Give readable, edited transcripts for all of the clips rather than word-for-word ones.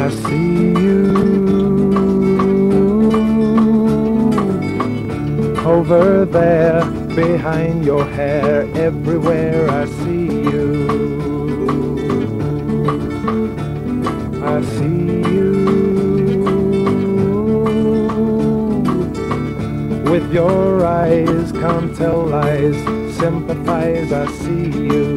I see you over there, behind your hair, everywhere I see you. I see you with your eyes, can't tell lies, sympathize, I see you.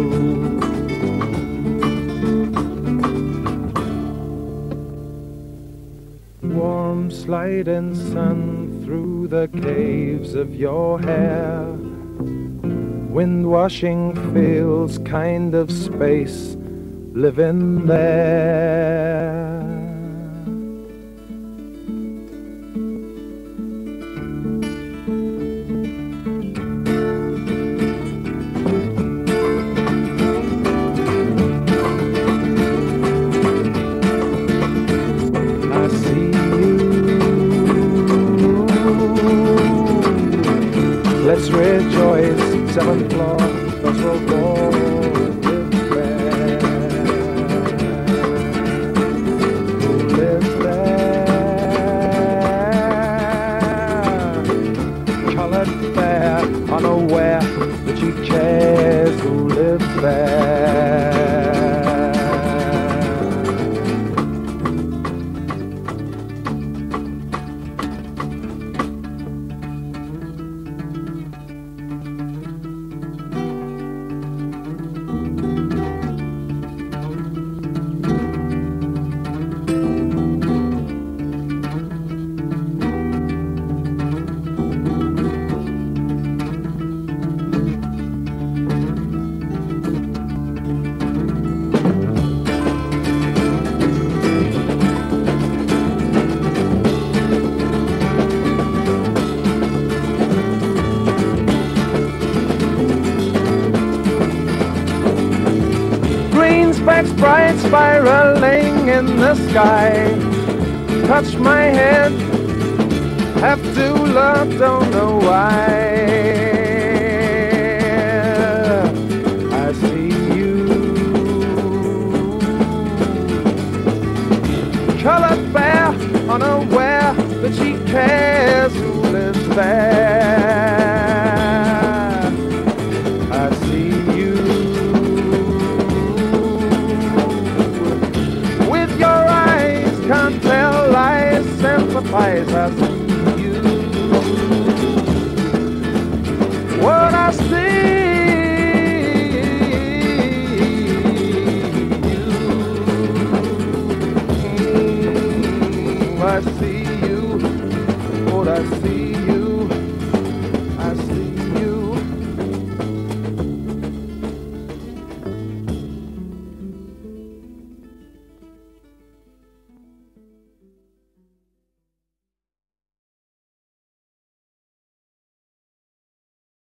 Warm sliding sun through the caves of your hair, wind washing fields, kind of space, living there. Let's rejoice, 7th floor, cause we'll go live there. Who lives there? Colored fair, unaware that she cares. Who lives there? Specks bright spiraling in the sky, touch my head, have to love, don't know why. I see you, colored fair, unaware that she cares. Who lives there? I see you with your eyes, can't tell lies, sympathize. I see you. What I see